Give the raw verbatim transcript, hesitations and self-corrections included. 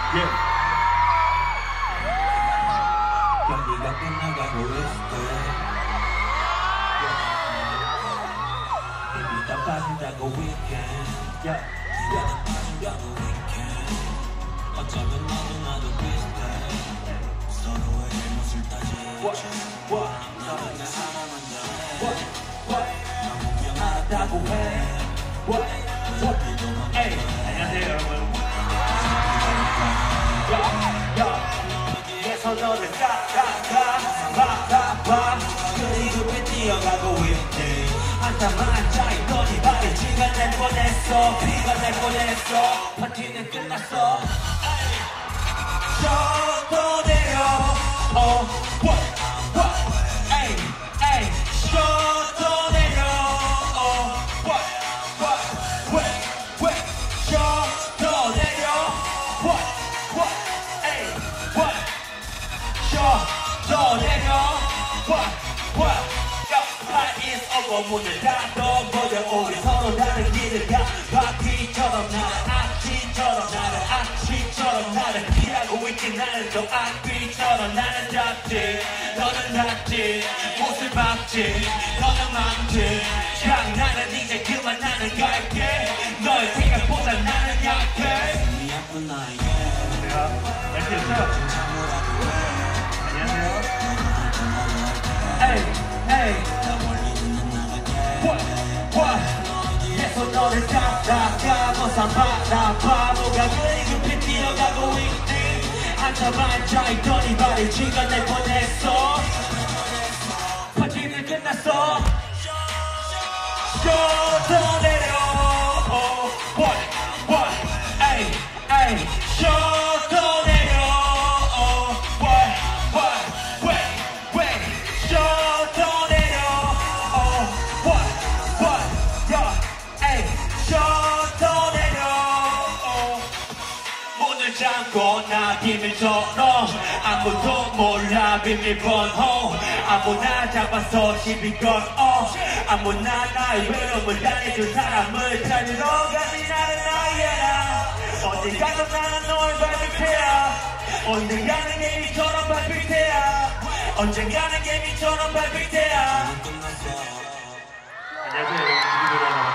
예. 경기가 끝나가고 있을 때 이미 다 빠진다고 weekend 야 네가 빠진다고 weekend 어쩌면 너도 나도 비슷해 서로의 잘못을 따지죠 너는 나 사랑한다 너무 미안하다고 해 에이 안녕하세요 여러분 계속 너를 가가가가가가 그리고 뛰어가고 있네 한참만 앉아있더니 말이지가 날 뻔했어 비가 날 뻔했어 파티는 끝났어 셔도 내려 어 what what 에이 에이 셔도 내려 어 what what 왜 왜 셔도 내려 what what 에이 what 셔도 내려 what what is over 문을 닫아버려 우리 서로 다른 길을 가 바퀴처럼 나를 악취처럼 나를 악취처럼 나를 피하고 있지 나는 또 악귀처럼 나는 잡지 너는 닫지 못을 박지 너는 망치 장난은 이제 그만 나는 갈게 너의 생각보다 나는 약해 이미 아픈 나에게 안녕하세요 안녕하세요 에이 에이 계속 너를 따라가고 산바다 바보가 그리급히 뛰어가고 있지 한참 앉아있더니 말이지가 날 뻔했어 파티는 끝났어 셔도 내려 oh, what what 에이 에이 셔도 내려 oh, what what 왜 왜 셔도 내려 oh, what what 야 에이 셔도 내려 oh. 문을 잠궈 나 비밀처럼 아무도 몰라 비밀번호 아무나 잡아서 시비 걸어 아무나 나의 외로움을 달래줄 사람을 찾으러 가지 나는 나야 어디 가도 나는 널 밟을 테야 언젠가는 개미처럼 밟을 테야 언젠가는 개미처럼 밟을 테야 안녕하세요 여러분 기리보이